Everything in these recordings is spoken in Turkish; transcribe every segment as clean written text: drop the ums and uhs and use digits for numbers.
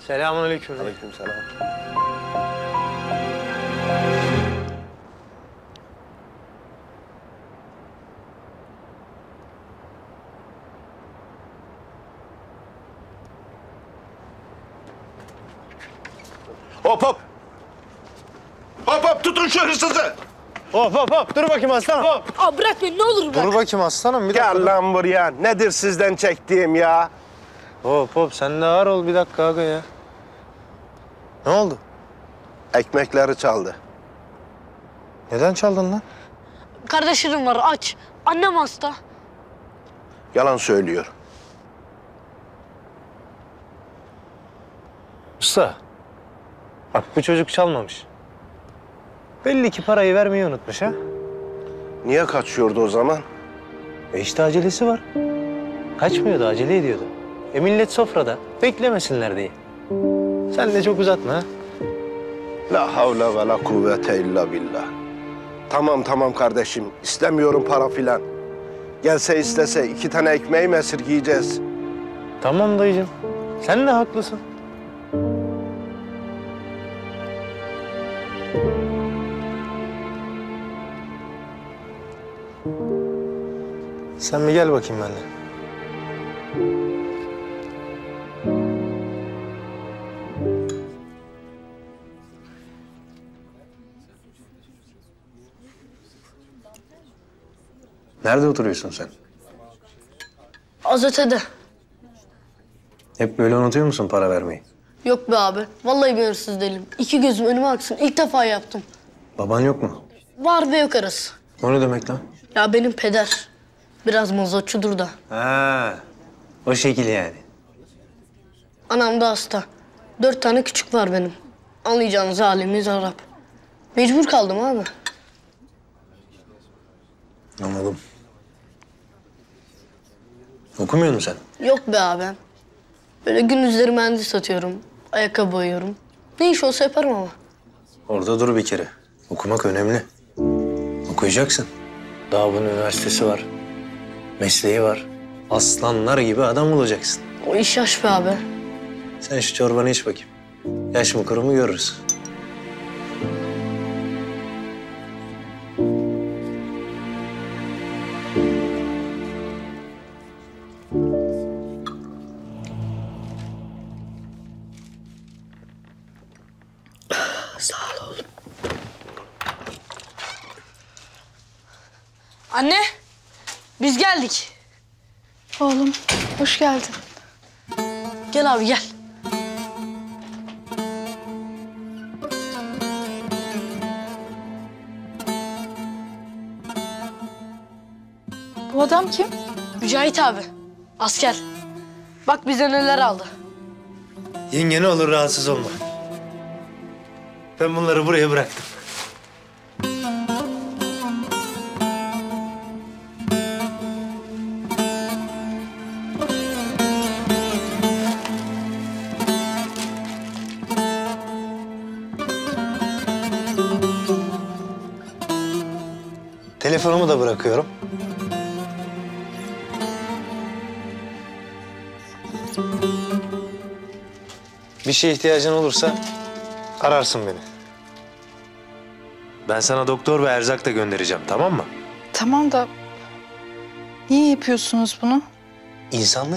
Selamünaleyküm. Aleykümselam. Hop hop! Hop hop tutun şu hırsızı! Hop dur bakayım aslanım. Hop. Abi bırak beni ne olur bırak. Dur bakayım aslanım bir dakika. Gel lan buraya. Nedir sizden çektiğim ya? Hop sen de ağır ol bir dakika aga ya. Ne oldu? Ekmekleri çaldı. Neden çaldın lan? Kardeşlerim var aç. Annem hasta. Yalan söylüyor. Usta. Bak bu çocuk çalmamış. Belli ki parayı vermeyi unutmuş ha. Niye kaçıyordu o zaman? İşte acelesi var. Kaçmıyordu, acele ediyordu. Millet sofrada. Beklemesinler diye. Sen de çok uzatma ha. La havle ve la kuvvete illa billah. Tamam kardeşim. İstemiyorum para filan. Gelse istese 2 tane ekmeği mi esirgeyeceğiz? Tamam dayıcığım. Sen de haklısın. Sen bir gel bakayım benimle. Nerede oturuyorsun sen? Az ötede. Hep böyle unutuyor musun para vermeyi? Yok be abi. Vallahi bir hırsız değilim. 2 gözüm önüme aksın. İlk defa yaptım. Baban yok mu? Var ve yok arası. O ne demek lan? Ya benim peder. Biraz mazotçudur da. Ha, o şekil yani. Anam da hasta. 4 tane küçük var benim. Anlayacağınız halimiz Arap. Mecbur kaldım abi. Anladım. Okumuyor musun sen? Yok be abi. Böyle gündüzleri mendil satıyorum. Ayakkabı boyuyorum. Ne iş olsa yaparım ama. Orada dur bir kere. Okumak önemli. Okuyacaksın. Daha bunun üniversitesi var. Mesleği var. Aslanlar gibi adam olacaksın. O iş yaş be abi. Sen şu çorbanı iç bakayım. Yaş mı kuru mu görürüz. Sağ ol oğlum. Anne, biz geldik. Oğlum, hoş geldin. Gel abi gel. Bu adam kim? Mücahit abi, asker. Bak bize neler aldı. Yenge ne olur rahatsız olma. Ben bunları buraya bıraktım. Telefonumu da bırakıyorum. Bir şeye ihtiyacın olursa ararsın beni. Ben sana doktor ve erzak da göndereceğim, tamam mı? Tamam da niye yapıyorsunuz bunu? İnsanlık.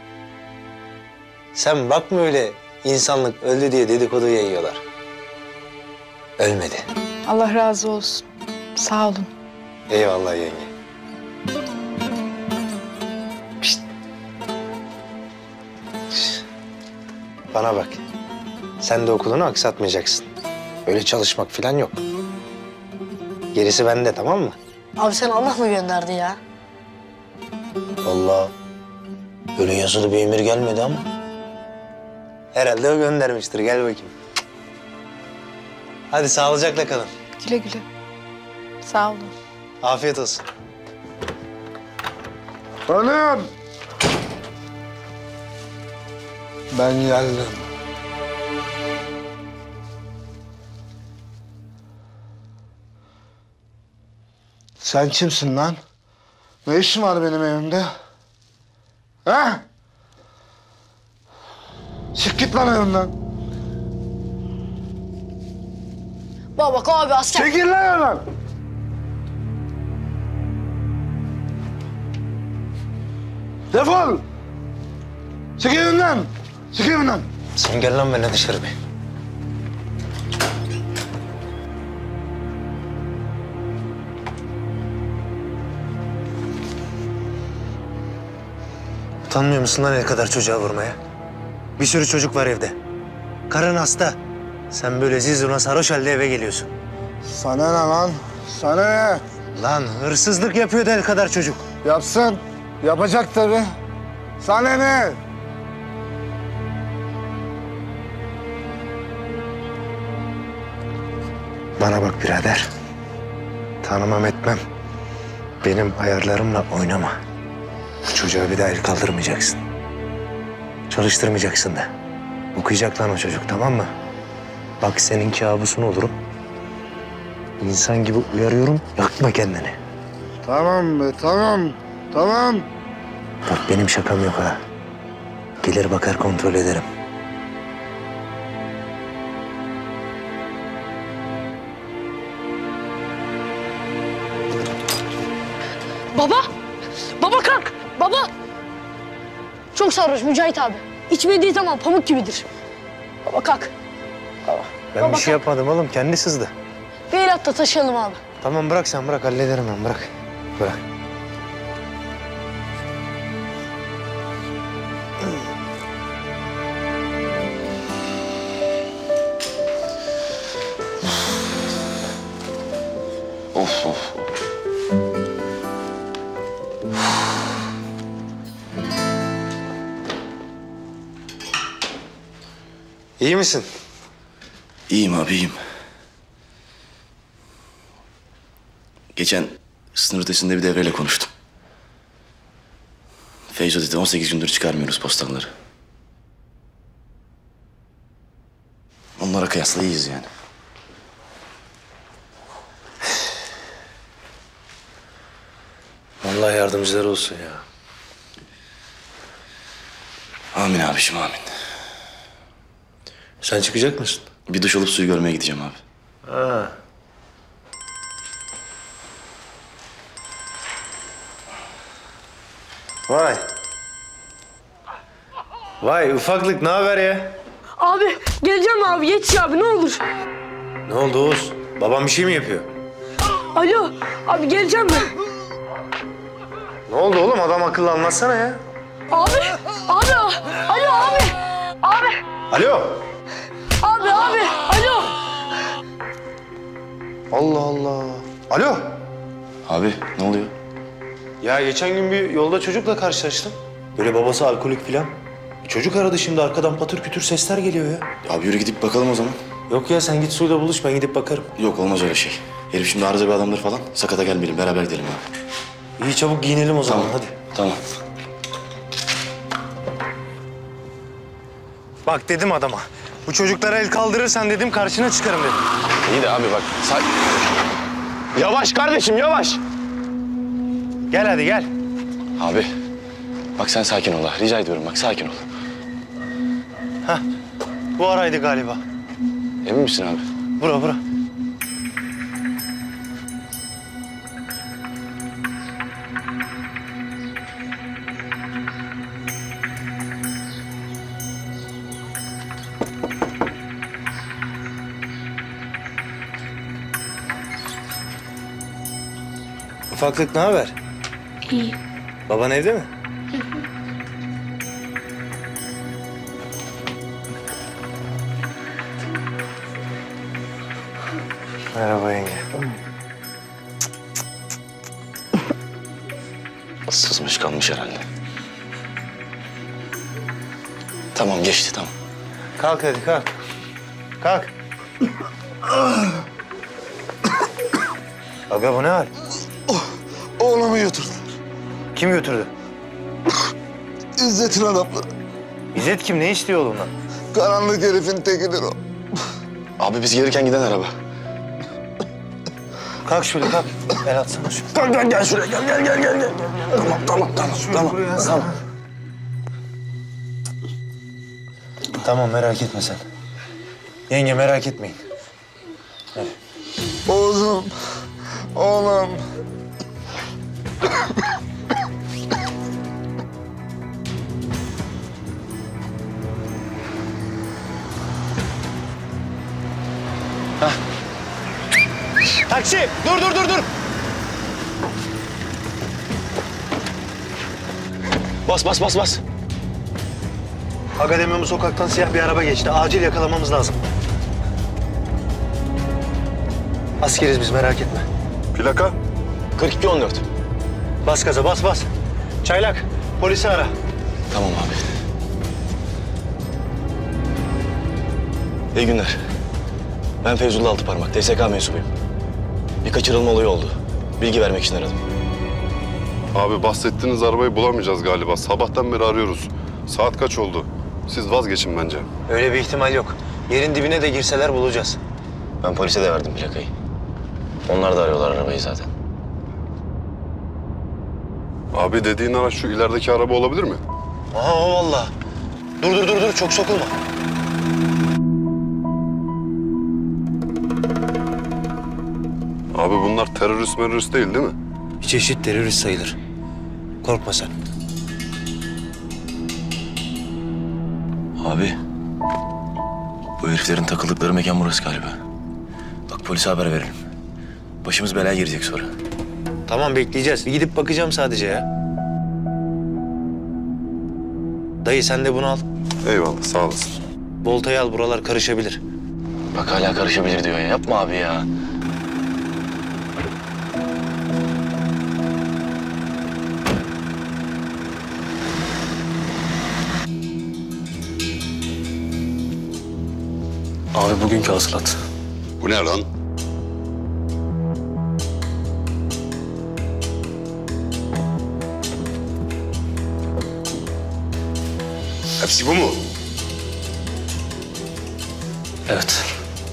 Sen bakma öyle insanlık öldü diye dedikodu yayıyorlar. Ölmedi. Allah razı olsun. Sağ olun. Eyvallah yenge. Pişt. Şş. Bana bak. Sen de okulunu aksatmayacaksın. Öyle çalışmak falan yok. Gerisi bende, tamam mı? Abi sen Allah mı gönderdi ya? Vallahi öyle yazılı bir emir gelmedi ama. Herhalde o göndermiştir. Gel bakayım. Hadi sağlıcakla kalın. Güle güle. Sağ olun. Afiyet olsun. Hanım! Ben geldim. Sen kimsin lan? Ne işin var benim evimde? Ha? Çık git lan önümden. Baba abi asker. Çekil lan önümden. Defol. Çık evimden. Çık evimden. Sen gel lan benimle dışarı bir. Utanmıyor musun lan el kadar çocuğa vurmaya? Bir sürü çocuk var evde. Karın hasta. Sen böyle zizuna sarhoş halde eve geliyorsun. Sana ne lan? Sana ne? Lan hırsızlık yapıyordu el kadar çocuk. Yapsın. Yapacak tabii. Sana ne? Bana bak birader. Tanımam etmem. Benim ayarlarımla oynama. Bu çocuğa bir daha el kaldırmayacaksın. Çalıştırmayacaksın da. Okuyacak lan o çocuk, tamam mı? Bak senin kabusun olurum. İnsan gibi uyarıyorum, yakma kendini. Tamam be, tamam. Tamam. Bak benim şakam yok ha. Gelir bakar kontrol ederim. Baba! Baba kalk! Baba! Çok sarhoş Mücahit abi. İçmediği zaman pamuk gibidir. Baba kalk. Ben Baba bir şey yapmadım oğlum, kendi sızdı. Bir el at da taşıyalım abi. Tamam bırak sen, bırak hallederim ben, bırak. Bırak. Of of. İyi misin? İyiyim abi iyiyim. Geçen sınır ötesinde bir devreyle konuştum. Feyzo dedi 18 gündür çıkarmıyoruz postaları. Onlara kıyasla iyiyiz yani. Allah yardımcıları olsun ya. Amin abiciğim amin. Sen çıkacak mısın? Bir duş alıp suyu görmeye gideceğim abi. Ha. Vay. Vay ufaklık, ne haber ya? Abi geleceğim abi yetiş abi ne olur. Ne oldu Oğuz? Babam bir şey mi yapıyor? Alo abi geleceğim ben. Ne oldu oğlum? Adam akıllı anlatsana ya. Abi alo abi. Abi Alo. abi alo. Allah Allah. Alo. Abi ne oluyor? Ya geçen gün bir yolda çocukla karşılaştım. Böyle babası alkolik filan. Çocuk aradı şimdi, arkadan patır kütür sesler geliyor ya. Abi yürü gidip bakalım o zaman. Yok ya, sen git suyla buluş, ben gidip bakarım. Yok olmaz öyle şey. Herif şimdi arıza bir adamdır falan. Sakata gelmeyelim beraber gidelim abi. İyi çabuk giyinelim o zaman, Tamam hadi. Tamam. Bak dedim adama. Bu çocuklara el kaldırırsan dedim karşına çıkarım dedim. İyi de abi bak. Yavaş kardeşim yavaş. Gel hadi gel. Abi bak sen sakin ol ha. Rica ediyorum bak sakin ol. Hah. Bu araydı galiba. Emin misin abi? Bura. Ufaklık ne haber? İyi. Baban evde mi? Merhaba yenge. Sızmış kalmış herhalde. Tamam geçti tamam. Kalk hadi kalk. Kalk. Aga bu ne hal? Oğlumu götürdüler. Kim götürdü? İzzet'in adamları. İzzet kim? Ne istiyor oğlundan? Karanlık herifin tekidir o. Abi biz gelirken giden araba. Kalk şöyle kalk. El atsana şöyle. Gel şuraya gel. Tamam. Tamam merak etme sen. Yenge merak etmeyin. Oğlum. Oğlum. Taksi! Dur! Bas. Akademi sokaktan siyah bir araba geçti. Acil yakalamamız lazım. Askeriz biz merak etme. Plaka? 4214. Bas gaza bas. Çaylak polisi ara. Tamam abi. İyi günler. Ben Feyzullah Altıparmak, TSK mensubuyum. Bir kaçırılma olayı oldu. Bilgi vermek için aradım. Abi bahsettiğiniz arabayı bulamayacağız galiba. Sabahtan beri arıyoruz. Saat kaç oldu? Siz vazgeçin bence. Öyle bir ihtimal yok. Yerin dibine de girseler bulacağız. Ben polise de verdim plakayı. Onlar da arıyorlar arabayı zaten. Abi dediğin araç şu ilerideki araba olabilir mi? Aha o vallahi. Dur çok sokulma. Abi bunlar terörist değil mi? Bir çeşit terörist sayılır. Korkma sen. Abi, bu heriflerin takıldıkları mekan burası galiba. Bak polise haber verelim. Başımız belaya girecek sonra. Tamam bekleyeceğiz. Bir gidip bakacağım sadece ya. Dayı sen de bunu al. Eyvallah sağ olasın. Voltayı al, buralar karışabilir. Bak hala karışabilir diyor ya. Yapma abi ya. Abi bugünkü hasılat. Bu ne lan? Hepsi bu mu? Evet.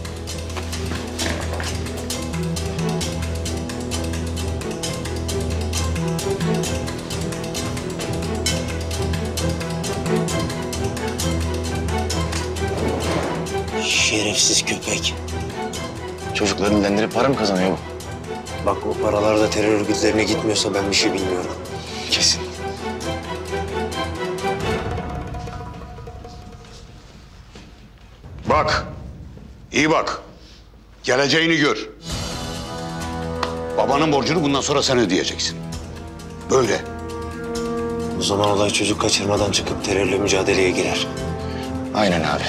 Şerefsiz köpek. Çocukları dinlendirip para mı kazanıyor bu? Bak o paralar da terör örgütlerine gitmiyorsa ben bir şey bilmiyorum. Kesin. Bak. İyi bak. Geleceğini gör. Babanın borcunu bundan sonra sen ödeyeceksin. Böyle. O zaman olay çocuk kaçırmadan çıkıp terörle mücadeleye girer. Aynen abi.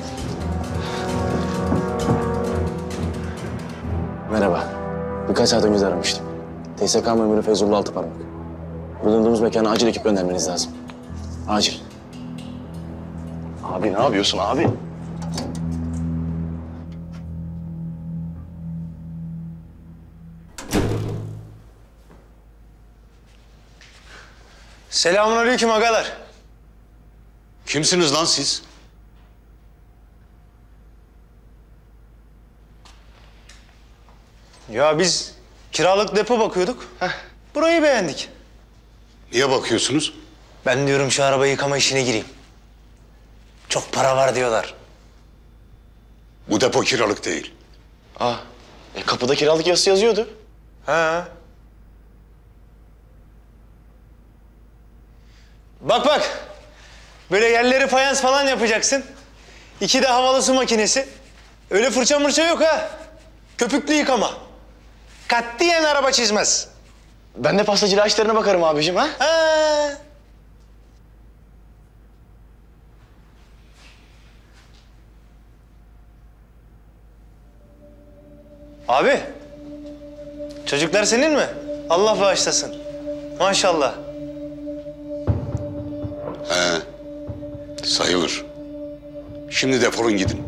Merhaba. Birkaç saat önce aramıştım. TSK memuru Feyzullah Altıparmak. Bulunduğumuz mekana acil ekip göndermeniz lazım. Acil. Abi ne yapıyorsun abi? Selamünaleyküm agalar. Kimsiniz lan siz? Ya biz kiralık depo bakıyorduk. Burayı beğendik. Niye bakıyorsunuz? Ben diyorum şu araba yıkama işine gireyim. Çok para var diyorlar. Bu depo kiralık değil. Kapıda kiralık yazısı yazıyordu. Ha. Bak. Böyle yerleri fayans falan yapacaksın. 2 de havalı su makinesi. Öyle fırça mırça yok ha. Köpüklü yıkama. Katiyen araba çizmez. Ben de pastacılığa işlerine bakarım abicim ha. Ha. Abi. Çocuklar senin mi? Allah bağışlasın. Maşallah. He. Sayılır. Şimdi defolun gidin.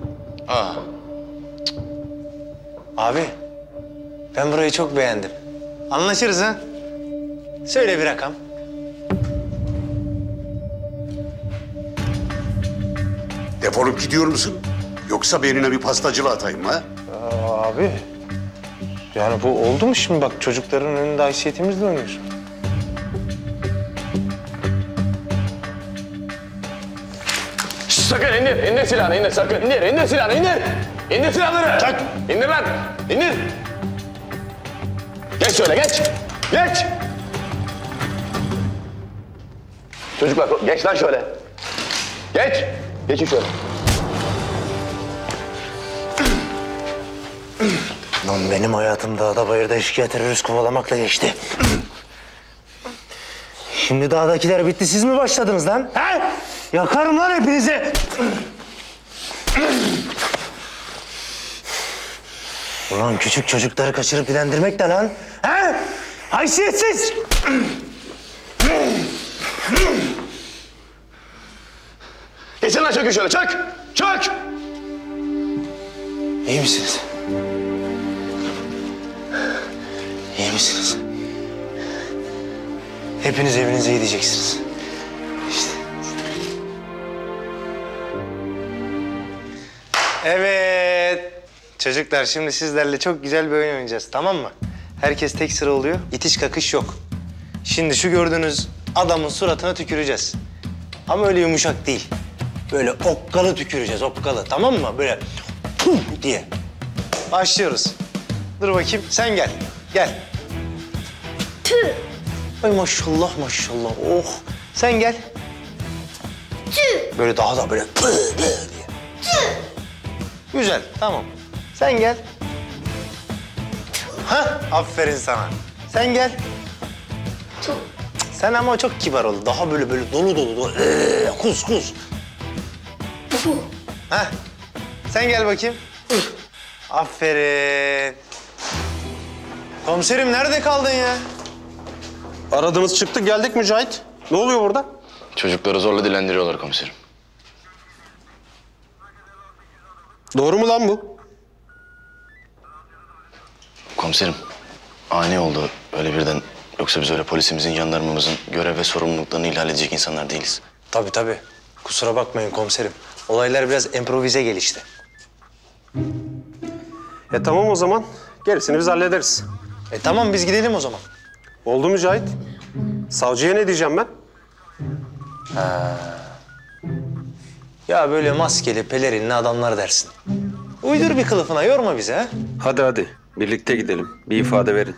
Abi. Ben burayı çok beğendim. Anlaşırız ha. Söyle bir rakam. Defolup gidiyor musun? Yoksa beynine bir pastacılığa atayım ha? Abi. Yani bu oldu mu şimdi bak çocukların önünde haysiyetimizle oynuyorsun. Sakın indir. İndir silahını indir sakın. İndir silahını indir. İndir silahları. Çak. İndir lan. İndir. Geç şöyle geç. Geç. Çocuklar geç lan şöyle. Geç. Geçin şöyle. Lan benim hayatım dağda bayırda eşkıya terörist kovalamakla geçti. Şimdi dağdakiler bitti, siz mi başladınız lan? Ha? Yakarım lan hepinizi! Ulan küçük çocukları kaçırıp dilendirmek de lan! Ha? Haysiyetsiz! Geçin lan çökün şöyle çök. Çök. İyi misiniz? İyi misiniz? Hepiniz evinize gideceksiniz. İşte. Evet. Çocuklar şimdi sizlerle çok güzel bir oyun oynayacağız, tamam mı? Herkes tek sıra oluyor, itiş kakış yok. Şimdi şu gördüğünüz adamın suratına tüküreceğiz. Ama öyle yumuşak değil. Böyle okkalı tüküreceğiz, okkalı, tamam mı? Böyle pum diye. Başlıyoruz. Dur bakayım, sen gel. Gel. Tüh. Ay maşallah maşallah, oh. Sen gel. Tüh. Böyle daha da böyle pı diye. Tüh. Güzel, tamam. Sen gel. Hah, aferin sana. Sen gel. Sen ama çok kibar ol. Daha böyle dolu dolu. Kus kus. Hah. Sen gel bakayım. Aferin. Komiserim nerede kaldın ya? Aradığımız çıktı, geldik Mücahit. Ne oluyor burada? Çocukları zorla dilendiriyorlar komiserim. Doğru mu lan bu? Komiserim, ani oldu öyle birden. Yoksa biz öyle polisimizin, jandarmamızın görev ve sorumluluklarını ihlal edecek insanlar değiliz. Tabii tabii. Kusura bakmayın komiserim. Olaylar biraz improvize gelişti. Tamam o zaman. Gerisini biz hallederiz. Tamam biz gidelim o zaman. Oldu Mücahit. Savcıya ne diyeceğim ben? Ya böyle maskeli, pelerinli adamlar dersin. Uydur bir kılıfına, yorma bizi ha. Hadi. Birlikte gidelim. Bir ifade verin.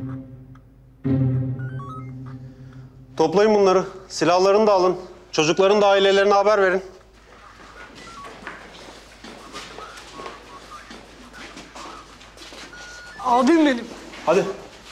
Toplayın bunları. Silahlarını da alın. Çocukların da ailelerine haber verin. Abim benim. Hadi.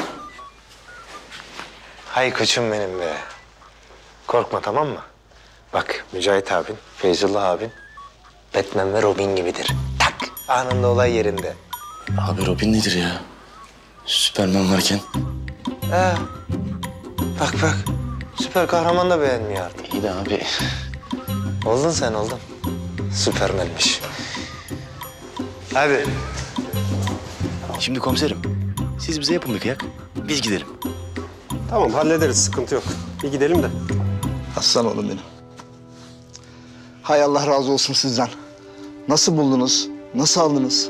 Hay koçum benim be. Korkma, tamam mı? Bak Mücahit abin, Feyzullah abin Batman ve Robin gibidir. Tak! Anında olay yerinde. Abi Robin nedir ya? Süperman varken. Ha. Bak bak. Süper kahraman da beğenmiyor artık. İyi de abi. Oldun sen, oldun. Süpermenmiş. Hadi. Şimdi komiserim, siz bize yapın bir kıyak, biz gidelim. Tamam hallederiz. Sıkıntı yok. Bir gidelim de. Aslan oğlum benim. Hay Allah razı olsun sizden. Nasıl buldunuz? Nasıl aldınız?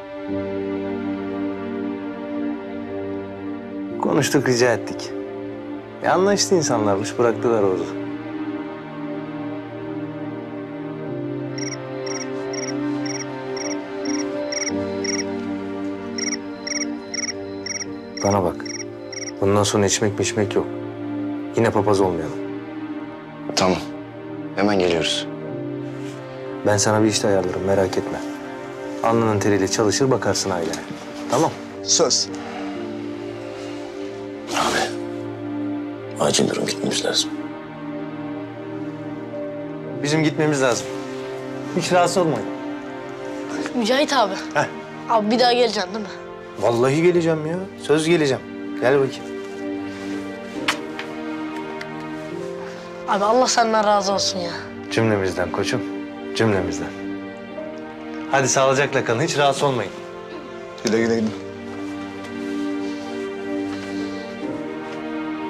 Konuştuk, rica ettik. Anlaştı insanlarmış, bıraktılar orada. Bana bak. Bundan sonra içmek yok. Yine papaz olmayalım. Tamam, hemen geliyoruz. Ben sana bir işte ayarlarım, merak etme. Alnının teriyle çalışır, bakarsın ailene. Tamam. Söz. Abi, acil durum gitmemiz lazım. Bizim gitmemiz lazım. Hiç rahatsız olmayın. Mücahit abi. Heh. Abi bir daha geleceksin değil mi? Vallahi geleceğim ya. Söz geleceğim. Gel bakayım. Abi Allah senden razı olsun ya. Cümlemizden koçum. Cümlemizden. Hadi sağlıcakla kalın. Hiç rahatsız olmayın. Güle güle gidin.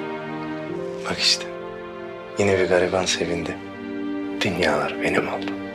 Bak işte. Yine bir gariban sevindi. Dünyalar benim oldu.